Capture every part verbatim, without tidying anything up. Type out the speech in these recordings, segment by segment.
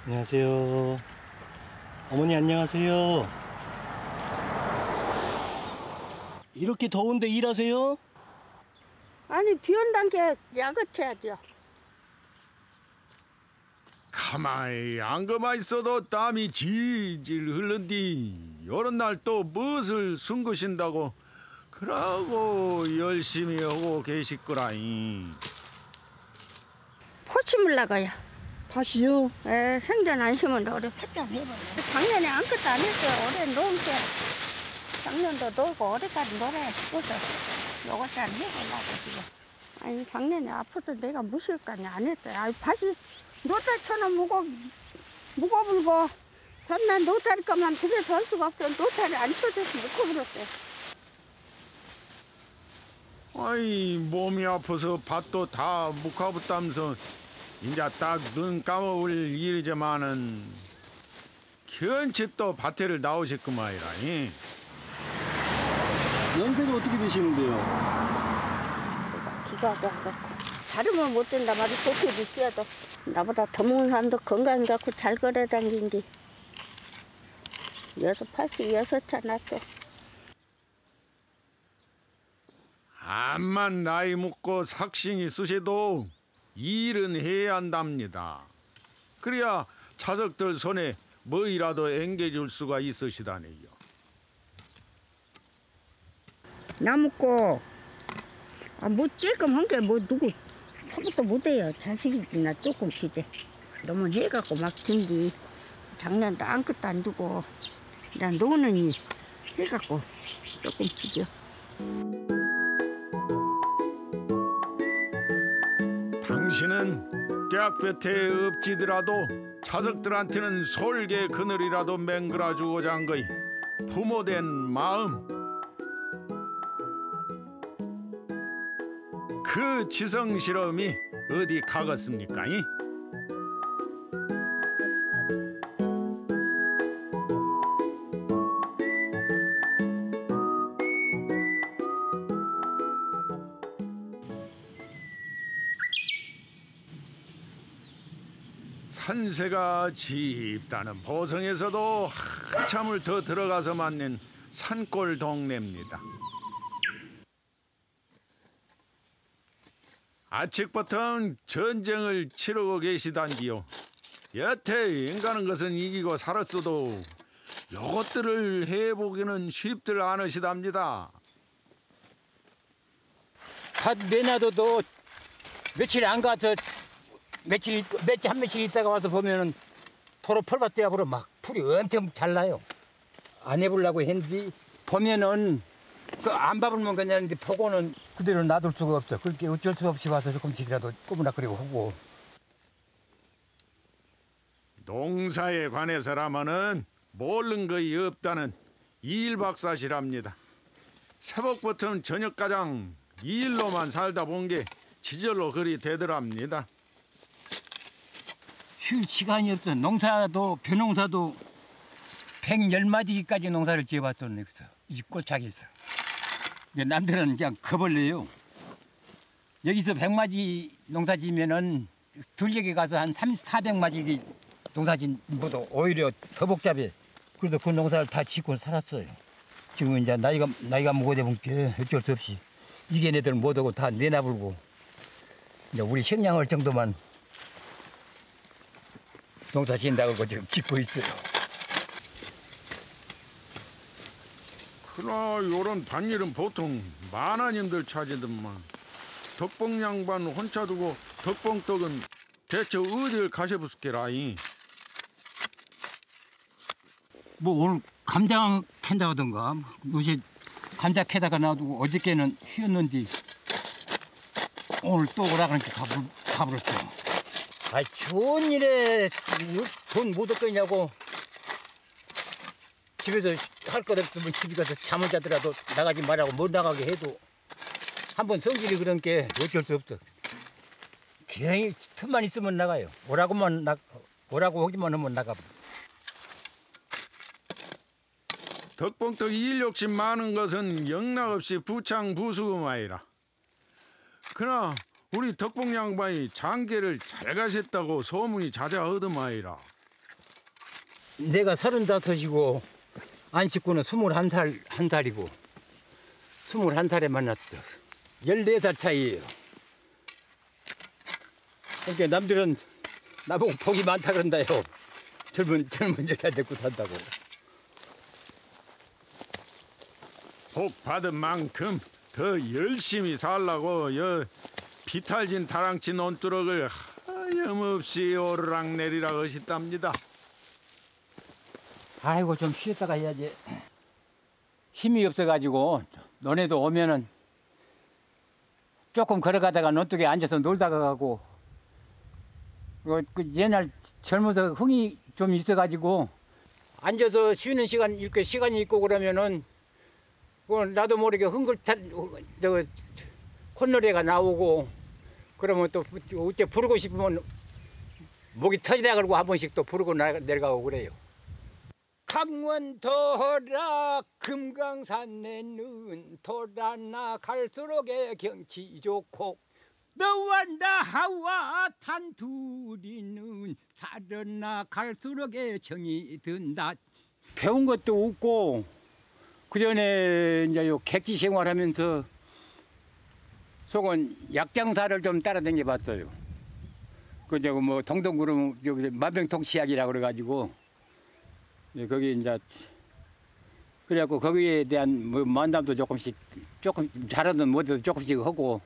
안녕하세요. 어머니 안녕하세요. 이렇게 더운데 일하세요? 아니 비 온다는 게 야그쳐야죠. 가만히 안그만 있어도 땀이 질질 흘른디 요런 날 또 무엇을 숨기신다고 그러고 열심히 하고 계시거라잉. 포 심으려고요. 팥이요? 에, 생전 안 심은데 올해 팥장 해보네. 작년에 아무것도 안 했어요. 올해 놓은게 작년도 놀고 올해까지 놀아야 싶어서 요것도 안 해보려고 지금. 아니 작년에 아파서 내가 무식하니 안 했어요. 아니 팥이 노탈처럼 무거 무거불고 전날 노탈 거만 집에서 할 수가 없어. 노탈이 안 쳐져서 못 커버렸어요. 아이 몸이 아파서 밭도 다 묵화붙다면서 이제 딱 눈 감아올 일이지만은 견치 또 밭에를 나오셨구만이라니. 연세가 어떻게 되시는데요? 내가 기가 와갖고 다르면 못 된다 말이 좋게 있어도 나보다 더 먹은 사람도 건강 갖고 잘 걸어 다닌 게 여섯 팔십 여섯 차 났죠. 암만 나이 먹고 삭신이 쑤셔도 일은 해야 한답니다. 그래야 자석들 손에 뭐이라도 앵겨줄 수가 있으시다네요. 나 먹고 아, 뭐 조금 한 게 뭐 누구 처부터 못해요. 자식이나 조금 지지. 너무 해갖고 막 든디 작년도 아무것도 안 두고 그냥 노는이 해갖고 조금 지죠. 당신은 떼약볕에 엎지더라도 자석들한테는 솔개 그늘이라도 맹글어주고자 한 거이 부모된 마음. 그 지성 실험이 어디 가겠습니까? 이? 산세가 짙다는 보성에서도 한참을 더 들어가서 만난 산골 동네입니다. 아직부터는 전쟁을 치르고 계시단기요. 여태 인간은 것은 이기고 살았어도 요것들을 해보기는 쉽들 않으시답니다. 밭 내놔도 며칠 안 가서 며칠 며칠 한 며칠 있다가 와서 보면은 도로 펄밭 대합으로 막 풀이 엄청 잘 나요. 안 해보려고 했는데 보면은 그 안 밟으면 그냥 포고는 그대로 놔둘 수가 없어. 그렇게 어쩔 수 없이 와서 조금씩이라도 꼬부락거리고 하고. 농사에 관해서라면은 모르는 거이 없다는 이일 박사시랍니다. 새벽부터 저녁가장 이 일로만 살다 본 게 지절로 그리 되더랍니다. 쉴 시간이 없어. 농사도 벼농사도 백십 마디까지 농사를 지어봤던 여기서 이 꼴짝에서. 남들은 그냥 거벌려요. 여기서 백 마디 농사 지면은 들녘에 가서 한 삼, 사백 마디 농사 짓보다 오히려 더 복잡해. 그래도 그 농사를 다 짓고 살았어요. 지금 이제 나이가 나이가 먹어야 보니까 어쩔 수 없이 이게 애들 못 오고 다 내놔불고 이제 우리 식량할 정도만 농사 짓는다고 지금 짓고 있어요. 그러나 요런 밭일은 보통 만화님들 차지더만 덕봉 양반 혼자 두고 덕봉떡은 대체 어딜 가셔보스게라이? 뭐 오늘 감자 캔다 하던가 요새 감자 캐다가 놔두고 어저께는 쉬었는데 오늘 또 오라 그러니까 가불, 가불었죠. 아 좋은 일에 돈 못 얻겠냐고 집에서 할 것 없으면 집에 가서 잠을 자더라도 나가지 말라고 못 나가게 해도 한번 성질이 그런 게 어쩔 수 없어. 괜히 틈만 있으면 나가요. 오라고만 나 오라고 하기만 하면 나가버려. 덕봉떡 일 욕심 많은 것은 영락없이 부창부수구마이라. 그러나 우리 덕봉 양반이 장계를 잘 가셨다고 소문이 자자하더마이라. 내가 서른다섯이고 안 씻고는 스물한 살, 한 살이고 스물한 살에 만났어. 열네 살 차이예요. 그러니까 남들은 나보고 복이 많다 그런다요. 젊은 젊은 여자 데리고 산다고. 복 받은 만큼 더 열심히 살라고 여 비탈진 다랑치 논두렁을 하염없이 오르락내리락 하셨답니다. 아이고 좀 쉬었다가 해야지. 힘이 없어가지고 너네도 오면은 조금 걸어가다가 논둑에 앉아서 놀다가 가고 그, 그 옛날 젊어서 흥이 좀 있어가지고 앉아서 쉬는 시간 이렇게 시간이 있고 그러면은 그 나도 모르게 흥글탄 저 콧노래가 나오고 그러면 또 어째 부르고 싶으면 목이 터지다 그러고 한 번씩 또 부르고 내려가고 그래요. 강원도라 금강산에는 돌아나 갈수록에 경치 좋고 너와 나와 단둘이는 살아나 갈수록에 정이 든다. 배운 것도 없고 그 전에 이제 요 객지 생활하면서 속은 약장사를 좀 따라다녀 봤어요. 그 저기 뭐 동동구름 여기 만병통치약이라 그래가지고 거기 이제 그래갖고 거기에 대한 뭐 만담도 조금씩 조금 잘하든 못해도 조금씩 하고.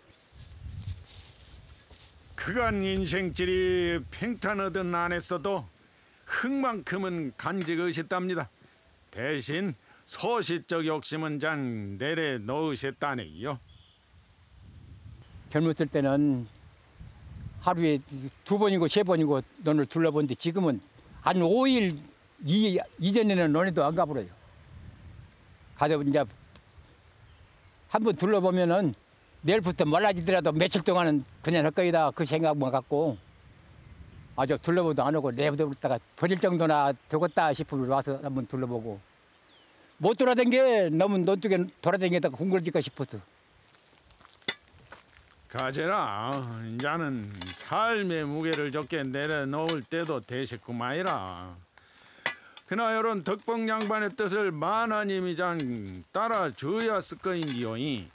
그간 인생길이 팽탄하든 안 했어도 흥만큼은 간직하셨답니다. 대신 소시적 욕심은 장 내려놓으셨다네요. 젊었을 때는 하루에 두 번이고 세 번이고 논을 둘러보는데 지금은 한 오 일 이, 이전에는 논에도 안 가버려요. 가서 이제 한 번 둘러보면은 내일부터 말라지더라도 며칠 동안은 그냥 할 거이다 그 생각만 갖고 아주 둘러보도 안 오고 내버려뒀다가 버릴 정도나 되겠다 싶으면 와서 한번 둘러보고 못 돌아다녀 너무 논쪽에 돌아다니다가 궁궐질까 싶어서. 가재라 이제는 삶의 무게를 적게 내려놓을 때도 되셨구마이라. 그나 이런 덕봉 양반의 뜻을 만하님이 장 따라줘야 쓸 거인기요이.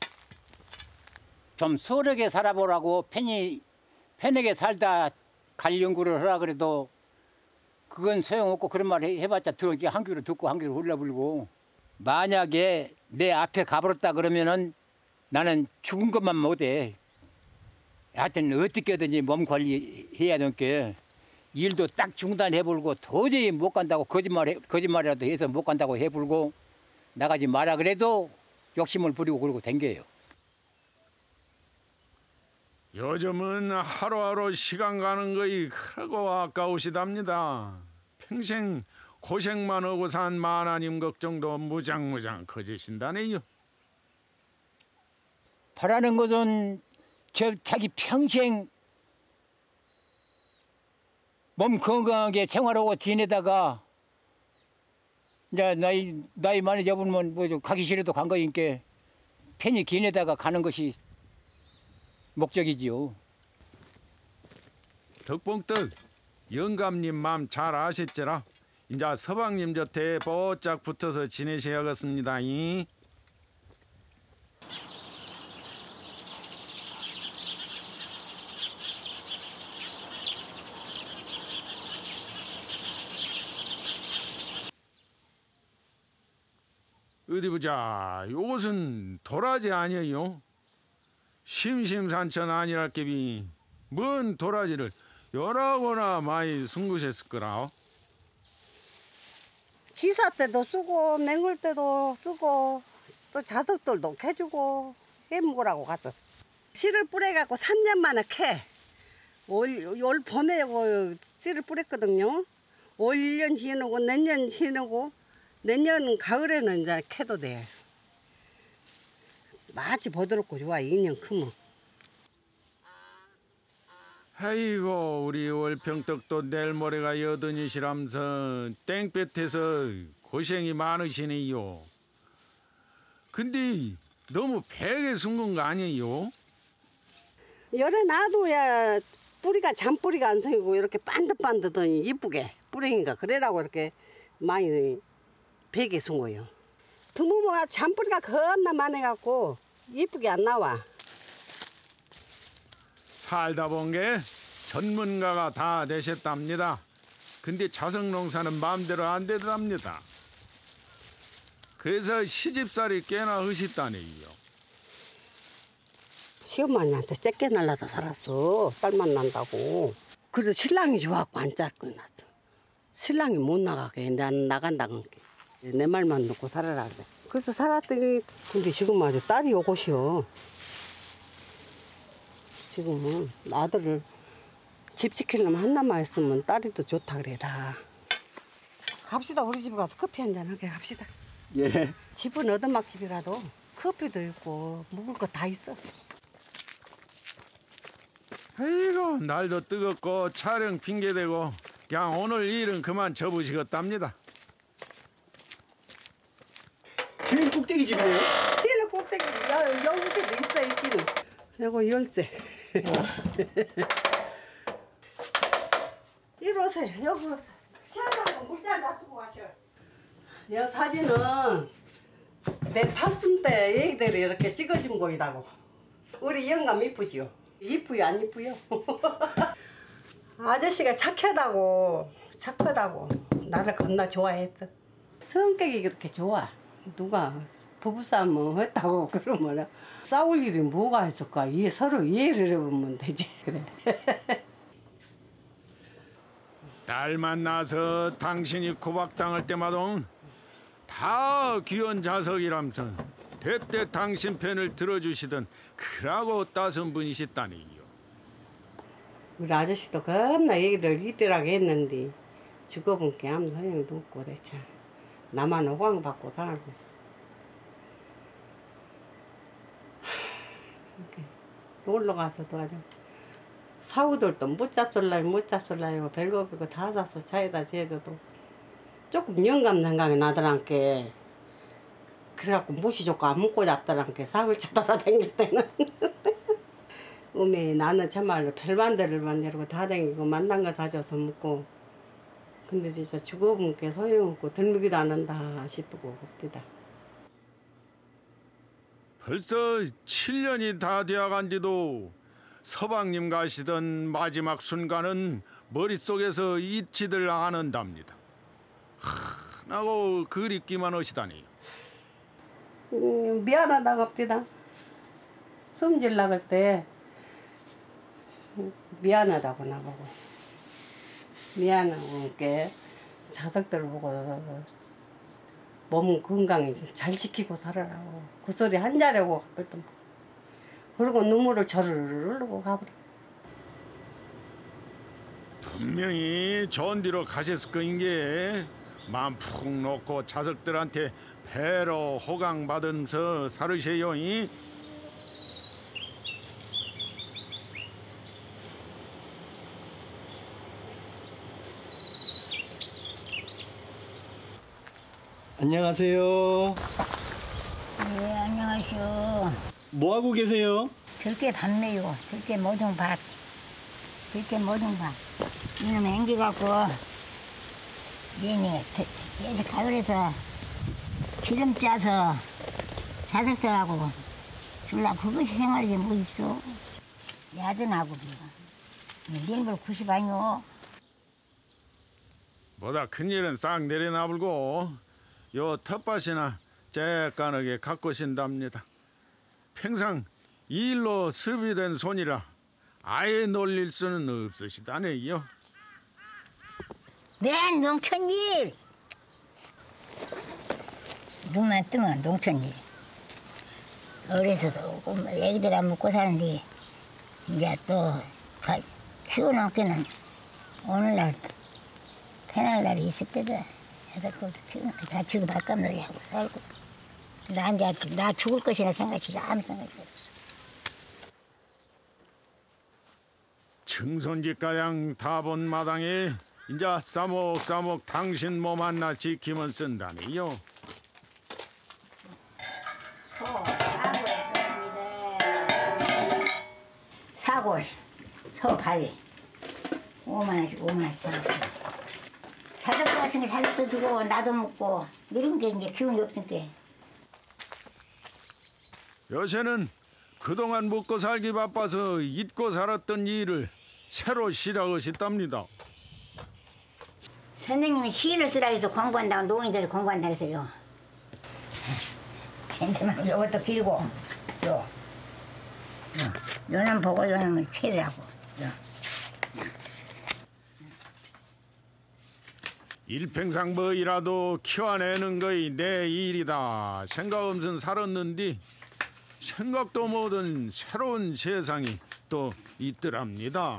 좀 수월하게 살아보라고 편히 편하게 살다 갈 연구를 하라 그래도 그건 소용없고 그런 말 해- 해봤자 들어 한 귀로 듣고 한 귀로 흘러불고 만약에 내 앞에 가버렸다 그러면은 나는 죽은 것만 못해. 하여튼 어떻게든지 몸 관리해야 되니까 일도 딱 중단해불고 도저히 못 간다고 거짓말 거짓말이라도 해서 못 간다고 해불고 나가지 마라 그래도 욕심을 부리고 그러고 댕겨요. 요즘은 하루하루 시간 가는 거이 크고 아까우시답니다. 평생 고생만 하고 산 만하님 걱정도 무장무장 커지신다네요. 바라는 것은 저 자기 평생 몸 건강하게 생활하고 지내다가 이제 나이 나이 많이 잡으면 뭐 좀 가기 싫어도 간 거니까 편히 지내다가 가는 것이 목적이지요. 덕봉떡 영감님 마음 잘 아셨지라. 이제 서방님 곁에 뽀짝 붙어서 지내셔야겠습니다. 이. 어디 보자. 요것은 도라지 아니에요. 심심산천 아니랄 께비 뭔 도라지를 여러거나 많이 숨기셨을 거라. 지사 때도 쓰고 맹글 때도 쓰고 또 자석들도 캐주고 해먹으라고 가서 씨를 뿌려갖고 삼 년 만에 캐. 올, 올 봄에 그 씨를 뿌렸거든요. 올 일 년 지나고 내년 지나고 내년 가을에는 이제 캐도 돼. 마치 보드럽고 좋아. 이 년 크면. 아이고 우리 월평떡도 내일 모레가 여든이시라면서 땡볕에서 고생이 많으시네요. 근데 너무 베게 숨긴 거 아니에요? 열에 놔둬야 뿌리가 잔뿌리가 안 생기고 이렇게 반듯반듯하니 이쁘게 뿌리 호랭이가 그래라고 이렇게 많이 베개 쓴 거예요. 드무모가 잔뿌리가 겁나 많아갖고 이쁘게 안 나와. 살다 본 게 전문가가 다 되셨답니다. 근데 자석 농사는 마음대로 안 되더랍니다. 그래서 시집살이 꽤나 하셨다네요. 시어머니한테 쫓겨날라다 살았어. 딸만 난다고. 그래도 신랑이 좋아갖고 안 짰고 났어. 신랑이 못 나가게 난 나간다는 게. 내 말만 듣고 살아라 그래. 그래서 살았더니 근데 지금 아주 딸이 요것이요. 지금은 아들을 집 지키려면 한나만 있으면 딸이 더 좋다 그래라. 갑시다. 우리 집에 가서 커피 한잔 하게 갑시다. 예. 집은 얻어막집이라도 커피도 있고 먹을 거 다 있어. 아이고 날도 뜨겁고 촬영 핑계대고 그냥 오늘 일은 그만 접으시겠답니다. 길 꼭대기 집이네요. 제일 꼭대기 여, 여기도 있어 있기는. 이거 열쇠. 이리 오세요. 여기 오세요. 시원한 거 물잔 놔두고 가셔. 이 사진은 내 탑순 때 얘기들이 이렇게 찍어준 거이다고. 우리 영감 이쁘지요? 이쁘요 안 이쁘요? 아저씨가 착하다고 착하다고 나를 겁나 좋아했어. 성격이 그렇게 좋아. 누가 부부싸움 했다고 그러면 싸울 일이 뭐가 있을까? 이 서로 이해를 해보면 되지. 그래. 딸 만나서 당신이 구박당할 때마다 다 귀한 자석이라면서 대대 당신 편을 들어주시던 그라고 따순 분이시다니요. 우리 아저씨도 겁나 얘기들 이별하게 했는데 죽어본 게 아무 소용도 없고 그랬지. 나만 호강받고 살고. 이렇게 놀러 가서도 아주 사우들도 못 잡술라요 못 잡술라요 별거 없고 다 사서 차에다 재줘도 조금 영감 생각이 나더란께. 그래갖고 무시 좋고 안 먹고 잡더란께 사흘 차 돌아다닐 때는. 어메 나는 참말로 별반대를 만들고 다 다니고 만난 거 사줘서 먹고. 근데 진짜 죽어본 게 소용없고 들무기도 안 한다 싶고 그럽디다. 벌써 칠 년이 다 되어간지도 서방님 가시던 마지막 순간은 머릿속에서 잊지들 않은답니다. 하나고 그립기만 하시다니. 음, 미안하다 갑디다. 숨질 나갈 때 미안하다고 나보고. 미안하고 게 자석들 보고 몸 건강히 잘 지키고 살아라고 그 소리 한 자리하고 가버렸던. 그리고 눈물을 저르르 흘리고 가버려. 분명히 좋은 뒤로 가셨을 거인 게 마음 푹 놓고 자석들한테 배로 호강받으면서 살으세요. 이? 안녕하세요. 네, 안녕하시오. 뭐 하고 계세요? 들깨 밭매요. 들깨 모종 밭. 들깨 모종 밭. 이놈 앵기갖고, 얘네, 얘들 가을에서 기름 짜서 자석들하고 줄라 그것이 생활이지 뭐 있어. 야전하고, 린불 구십 아니오. 보다 큰일은 싹 내려놔불고 요 텃밭이나 쬐까하게 가꾸신답니다. 평상 이 일로 습이된 손이라 아예 놀릴 수는 없으시다네요. 맨 농촌일. 눈만 뜨면 농촌일. 어려서도 애기들 안 먹고 사는데 이제 또 키워놓기는 오늘날 페날날이 있을 때다. 그래서 그것도 키워놓고 다 지금 밥값놀이 하고 살고. 나 이제 나 죽을 것이나 생각하지 아무 생각이 없어. 증손집가양 다 본 마당에 이제 싸목싸목 당신 몸 하나 지키면 쓴다니요. 소, 사골, 소발 오만 원씩 오만 원씩 사고. 자식도 같은 게 자식도 주고 나도 먹고 이런 게 이제 기운이 없으니까. 요새는 그동안 먹고 살기 바빠서 잊고 살았던 일을 새로 시작하셨답니다. 선생님이 시를 쓰라 해서 공부한다고 노인들이 공부한다 해서요. 괜찮아. 요것도 길고 요. 요. 요놈 보고 요놈을 채라고. 요. 일평생 뭐이라도 키워내는 거이 내 일이다 생각 없은 살았는데 생각도 못한 새로운 세상이 또 있더랍니다.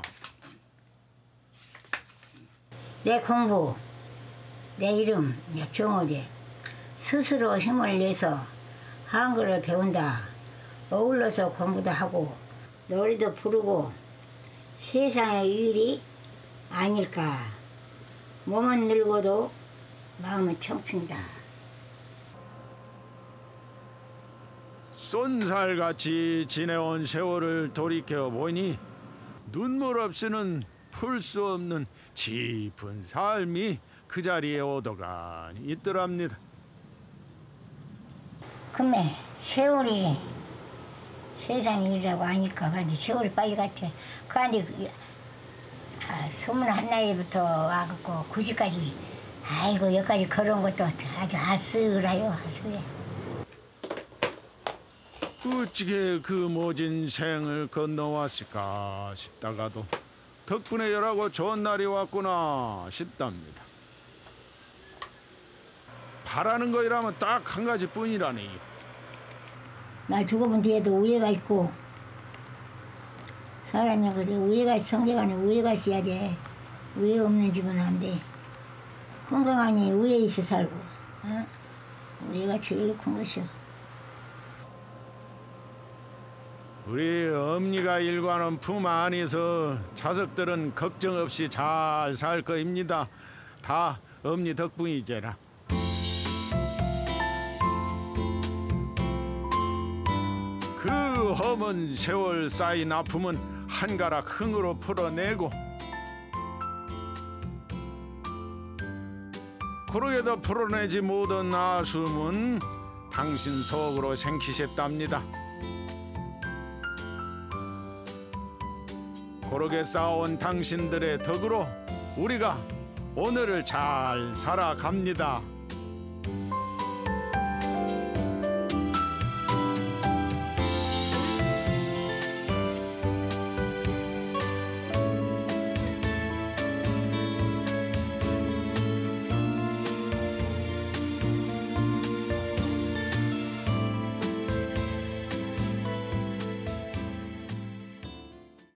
내 공부, 내 이름, 내 경호대 스스로 힘을 내서 한글을 배운다. 어울러서 공부도 하고 노래도 부르고 세상의 일이 아닐까. 몸은 늙어도 마음은 청춘이다. 쏜살같이 지내온 세월을 돌이켜보니 눈물 없이는 풀 수 없는 깊은 삶이 그 자리에 오더가 있더랍니다. 근데 세월이 세상 일이라고 하니까 근데 세월이 빨리 갔지. 그런데 아, 스물한 나이부터 와갖고 구십까지 아이고 여기까지 걸어온 것도 아주 아슬해요. 아슬해. 어찌게 그 모진 생을 건너왔을까 싶다가도 덕분에 열하고 좋은 날이 왔구나 싶답니다. 바라는 거이라면 딱 한 가지뿐이라네요. 나 죽어본 뒤에도 우애가 있고 사람이 그래 우애가 성재간에 우애가 있어야 돼. 우애 없는 집은 안 돼. 건강하니 우애 있어 살고. 어? 우애가 제일 큰 것이야. 우리 엄니가 일과는 품 안에서 자석들은 걱정 없이 잘 살 거입니다. 다 엄니 덕분이제라. 그 험은 세월 쌓인 아픔은 한가락 흥으로 풀어내고 그러게도 풀어내지 못한 아숨은 당신 속으로 생기셨답니다. 고르게 쌓아온 당신들의 덕으로 우리가 오늘을 잘 살아갑니다.